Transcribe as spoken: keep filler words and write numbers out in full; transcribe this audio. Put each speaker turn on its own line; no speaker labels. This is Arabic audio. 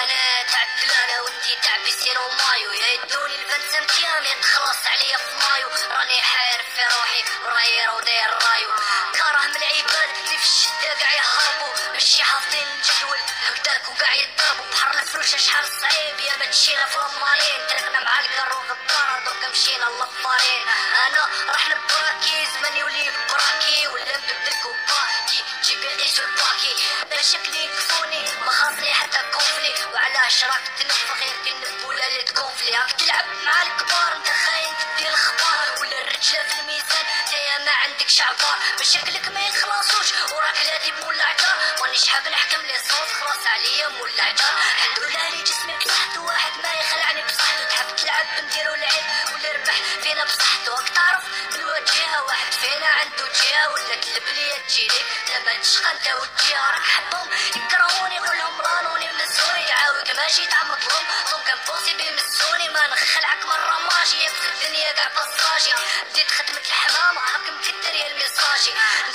انا تاع الدلالة وانتي تاع بيسين ومايو، يا يدوني البنت متيام يا تخلص عليا في مايو. راني حارب في روحي وراير وداير رايو، كره من العباد اللي في الشدة قاع يهربوا، ماشي حاطين الجدول هكداك وقاع يضربوا. بحر الفلوس شحال صعيب يا ما تمشينا في المارين، تركنا مع القر وغدار دوكا مشينا للفارين. انا راح نبراكي زمان يولي براكي ولا نبدل كوباكي جيبي عيش الباكي. لا شكلي كفوني ما خاصني حتى كونفلي، وعلاش راك تنفخ يمكن نبولا اللي تكونفلي. راك تلعب مع الكبار انت خاين تدي الاخبار، ولا الرجله في الميزان تايا ما عندك شعبار. مشاكلك ما يخلصوش وراك لادي مولع دار، مانيش حاب نحكم لي صوت خلاص عليا مولع دار. حدو لي جسمي بصحته واحد ما يخلعني بصحته، تحب تلعب نديرو العيب ولا ربح فينا بصحته. راك تعرف الوجهه واحد فينا عنده جهه، ولا تلب لي تجيلي لما تشقى انت والجهه. راك حبهم يكرهوني قولهم رانوني مسوني، عاود ماشي تاع مظلوم دونك امبوسي بيمسوني. ما نخلعك مرة ماشي في الدنيا قاع بصاجي، بديت خدمة الحمام راك مكدر يا الميساجي.